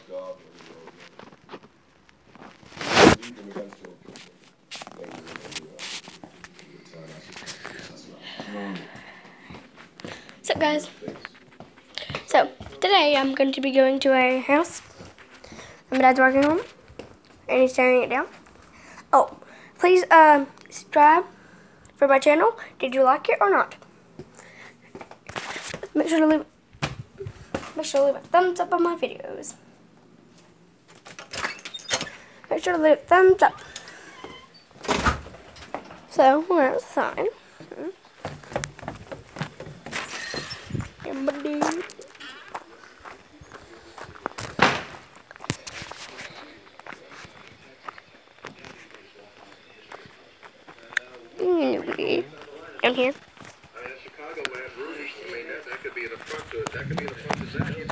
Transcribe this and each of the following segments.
What's up, guys? So today I'm going to be going to a house. My dad's working home and he's tearing it down. Oh, please subscribe for my channel. Did you like it or not? Make sure to leave a thumbs up on my videos. Make sure to leave a thumbs up. So we're outside. Everybody. Down here. That could be an affront to it. That could be an affront to Zach.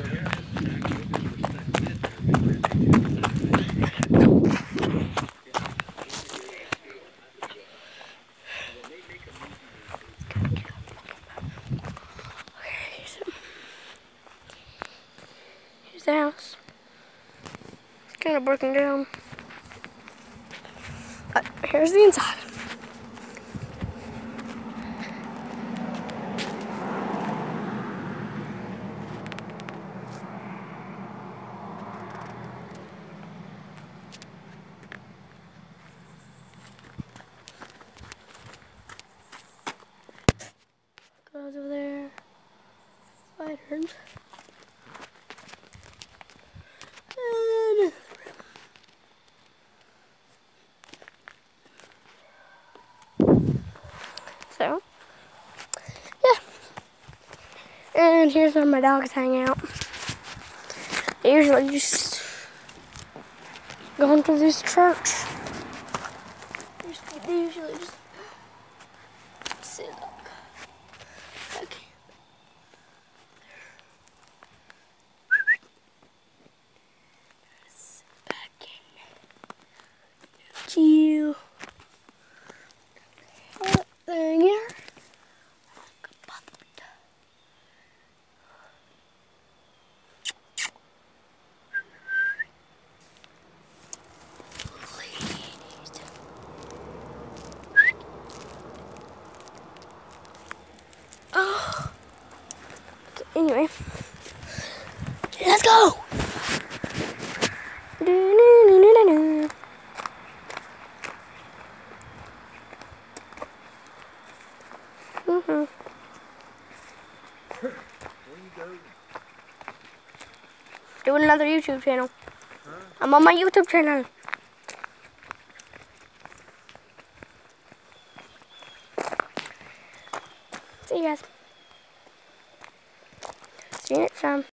Here's the house. It's kind of broken down. Here's the inside. Goes over there. Spiders. And so, yeah. And here's where my dogs hang out. They usually just go into this church. They usually just sit up. Okay. Sit back in. Chill. There here. Oh. Anyway, let's go. Doing another YouTube channel. I'm on my YouTube channel. See you guys. See you next time.